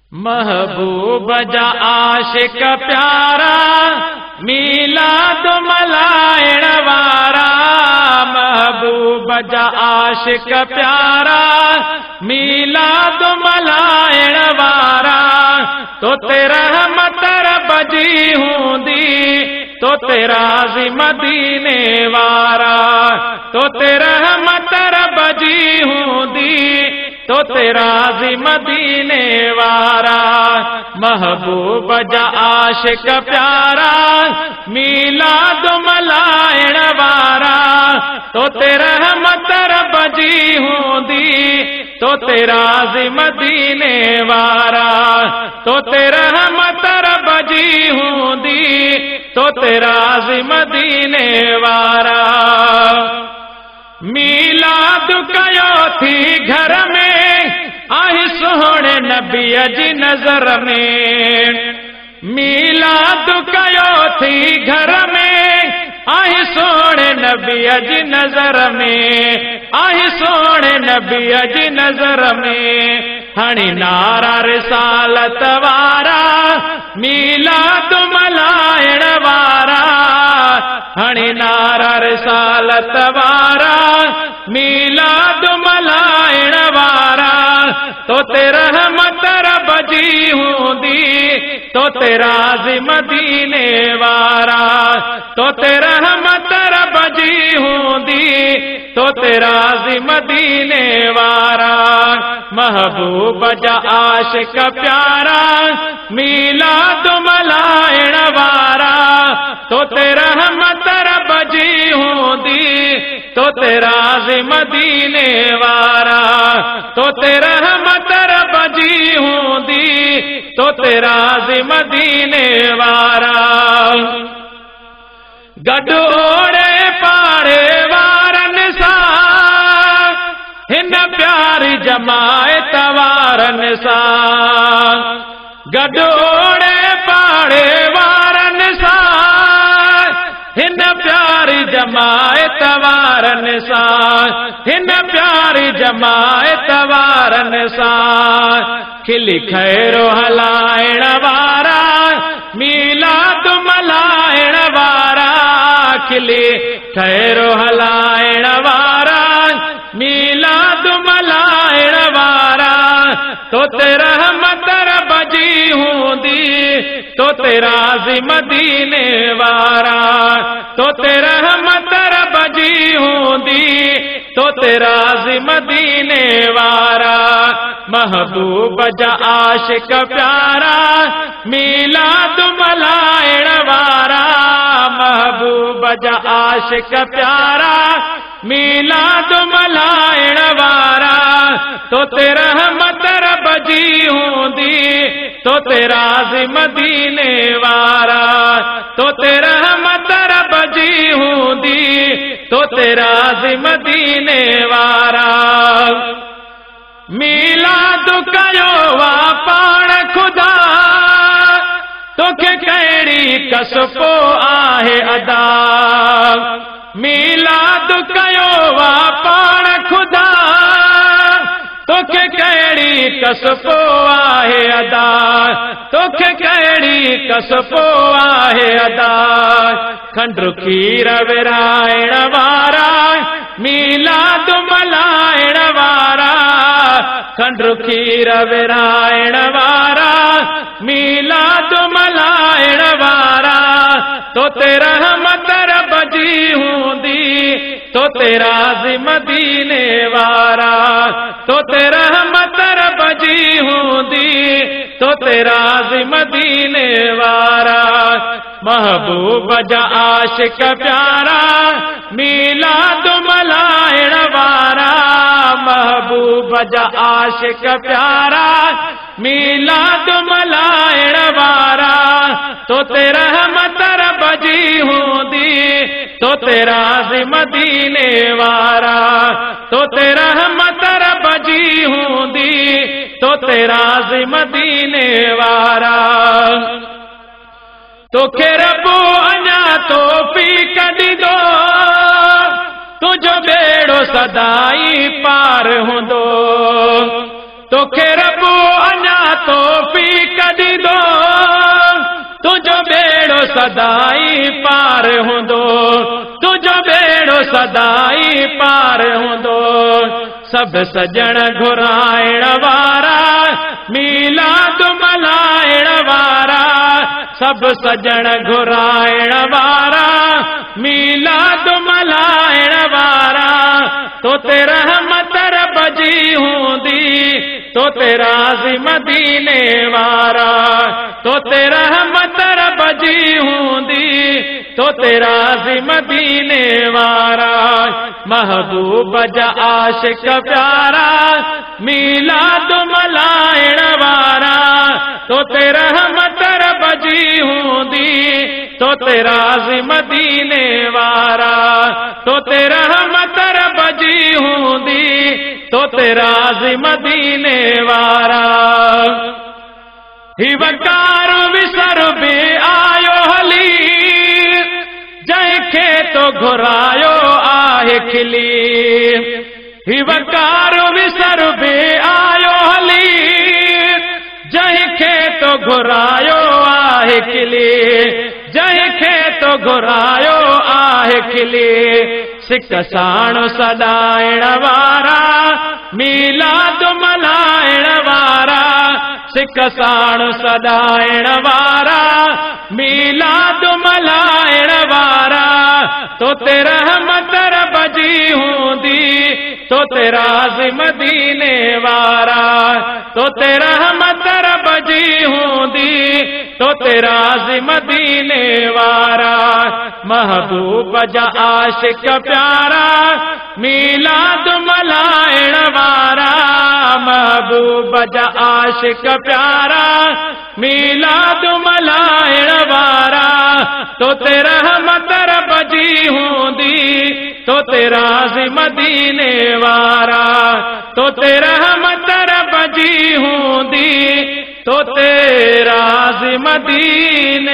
महबूब जा आशिक प्यारा मीलाद मलाइण वारा। महबूब जा आशिक प्यारा मीलाद मलाइण वारा। तो तेरा मतर बजी हूंदी तो तेरा जी मदीने वारा। तो तेरा मतर बजी हूंदी तो तेरा जी मदीने वारा। महबूब जा आशिक प्यारा मीलाद मलाइण वारा। तो तेरा मतर बजी हूंदी तो तेरा जी मदीने वारा। तो तेरा मतर बजी हूंदी तो तेरा जी मदीने वारा। मीलाद कयो थी घर में आई सोहणे नबीअ जी नजर में। मीलाद कयो थी घर में आई सोहणे नबीअ जी नजर में। आई सोहणे नबीअ जी नजर में। हणी नारा रिसालत वारा मीलाद मलाइण वारा। हणी नारा रिसालत वारा मीलाद मलाइण वारा। तो तेरा मतर बजी हूंदी तो तेरा जी मदीने वारा। तो तेरा मतर बजी हूंदी तो तेरा जी मदीने वारा। महबूब जा आशिक प्यारा मीलाद मलाइण वारा। तो तेरा मतर बजी हूंदी तो तेरा जी मदीने वारा। तो तेरा मतर बजी हूंदी तो तेरा जी मदीने वारा। गडोड़े पाड़े वारन सा हिन प्यारी जमायत वारन सा। गडोड़े पाड़े वारन सा हिन प्यारी जमायत वारन सा। हिन प्यारी जमायत वारन सा। खिली खैरो हलाइण वारा मीलाद मलाइण वारा। खिली खैरो हलाइण वारा मीलाद मलाइण वारा। तो तेरा मतर बजी हूंदी तो तेरा जी मदीने वारा। तो तेरा मतर बजी हूंदी तो तेरा जी मदीने वारा। महबूब जा आशिक प्यारा मीलाद मलाइण वारा। महबूब जा आशिक प्यारा मीलाद मलाइण वारा। तो तेरा मतर बजी हूंदी तो तेरा जी मदीने वारा। तो तेरा मतर बजी हूंदी तो तेरा जी मदीने वारा। मीलाद कयो वा पाण खुदा तोखे कहिड़ी कसबो आहे अदा। मीलाद कयो वा पाण खुदा तोखे कहिड़ी कसबो आहे अदा। तोखे कहिड़ी कसबो आहे अदा। खंडु खीर विराइण वारा मीलाद मलाइण वारा। खंडु खीर विराइण वारा मीलाद मलाइण वारा। तो तेरा मतर बजी हूंदी तो तेरा जी मदीने वारा। तो तेरा मतर बजी हूंदी तो तेरा जी मदीने वारा। महबूब जा आशिक प्यारा मीलाद मलाइण वारा। महबूब जा आशिक प्यारा मीलाद मलाइण वारा। तो तेरा मतर बजी हूंदी तो तेरा जी मदीने वारा। तो तेरा मतर बजी हूंदी तो तेरा जी मदीने वारा। तोखे रबो अञा तौफ़ीक़ ॾींदो तुझो बेड़ो सदाई पार हूंदो। तोखे रबो अञा तौफ़ीक़ सदाई पार हूंदो, तुझो बेड़ो सदाई पार हूंदो। सब सजण घुराइण वारा, मीलाद मल्हाइण वारा, सब सजण घुराइण वारा, मीलाद मल्हाइण वारा। तो तेरा रहमत बजी हूंदी, तो तेरा मदीने वारा, तो तेरा रहमत बजी हूंदी, तो तेरा मदीने वारा। महबूब जा आशिक प्यारा, मीलाद मल्हाइण वारा, तो तेरा रहमत बजी हूंदी, तो तेरा मदीने वारा, तो तेरा रहमत बजी हूंदी, तो तेरा मदीने वारा। ही वकार विसर बे आयो हली, जंहिंखे तो घुरायो आहे खिली। ही वकार विसर बे आयो हली, जंहिंखे तो घुरायो आहे खिली, जंहिंखे तो घुरायो आहे खिली। सिक साण सदाइण वारा, मीलाद मल्हाइण वारा, सिक साण सदाइण वारा, मीलाद मल्हाइण वारा। तो तेरा रहमत बजी हूंदी, तो तेरा मदीने वारा, तो तेरा रहमत बजी हूंदी, तो तेरा मदीने वारा। महबूब जा आशिक प्यारा, मीलाद मल्हाइण वारा, महबूब जा आशिक प्यारा, मीलाद मल्हाइण वारा। तो तेरा रहमत बजी हूंदी, तो तेरा मदीने वारा, तो तेरा रहमत बजी हूंदी, तो तेरा मदीने